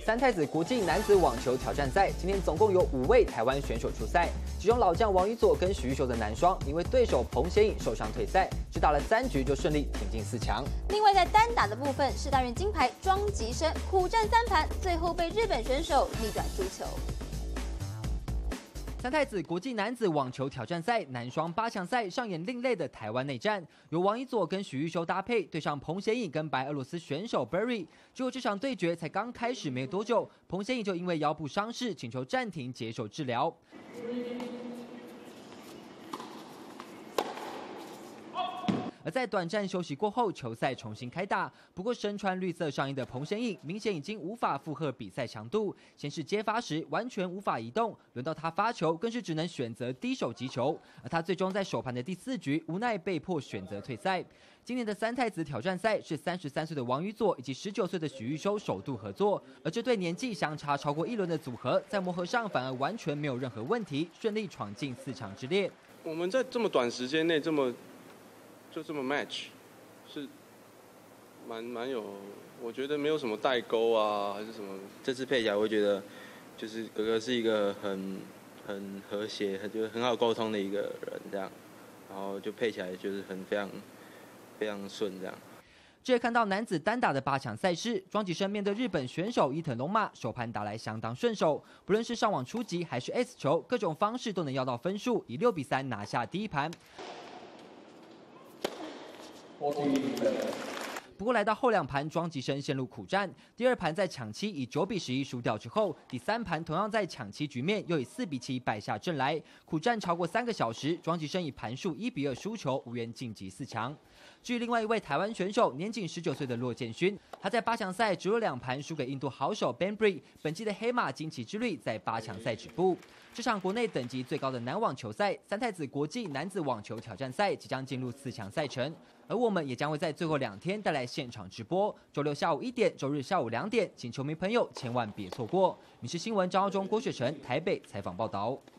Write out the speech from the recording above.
三太子国际男子网球挑战赛，今天总共有5位台湾选手出赛，其中老将王宇佐跟许育修的男双，因为对手彭显颖受伤退赛，只打了3局就顺利挺进4强。 另外在单打的部分，世大运金牌庄吉生苦战3盘，最后被日本选手逆转输球。 三太子国际男子网球挑战赛男双8强赛上演另类的台湾内战，由王宇佐跟许育修搭配对上彭显颖跟白俄罗斯选手 Berry。结果这场对决才刚开始没有多久，彭显颖就因为腰部伤势请求暂停接受治疗。 而在短暂休息过后，球赛重新开打。不过，身穿绿色上衣的彭显颖明显已经无法负荷比赛强度，先是接发时完全无法移动，轮到他发球更是只能选择低手击球。而他最终在首盘的第4局无奈被迫选择退赛。今年的三太子挑战赛是33岁的王宇佐以及19岁的许育修首度合作，而这对年纪相差超过1轮的组合，在磨合上反而完全没有任何问题，顺利闯进4强之列。 我们在这么短时间内就这么 match， 是蛮有，我觉得没有什么代沟啊，还是什么。 这次配起来，我会觉得就是哥哥是一个很和谐、就是很好沟通的一个人，这样，然后就配起来就是非常顺这样。 这也看到男子单打的8强赛事，庄吉生面对日本选手伊藤龙马，首盘打来相当顺手，不论是上网出击还是 S 球，各种方式都能要到分数，以6比3拿下第1盘。 不过来到后2盘，庄吉生陷入苦战。第2盘在抢七以9比11输掉之后，第3盘同样在抢七局面又以4比7败下阵来，苦战超过3个小时，庄吉生以盘数1比2输球，无缘晋级4强。至于另外一位台湾选手，年仅19岁的骆建勋，他在8强赛只有2盘输给印度好手 Benbury， 本季的黑马惊奇之旅在8强赛止步。这场国内等级最高的男网球赛，三太子国际男子网球挑战赛即将进入4强赛程。 而我们也将会在最后2天带来现场直播，周6下午1点，周日下午2点，请球迷朋友千万别错过。你是新闻张耀忠、郭雪成台北采访报道。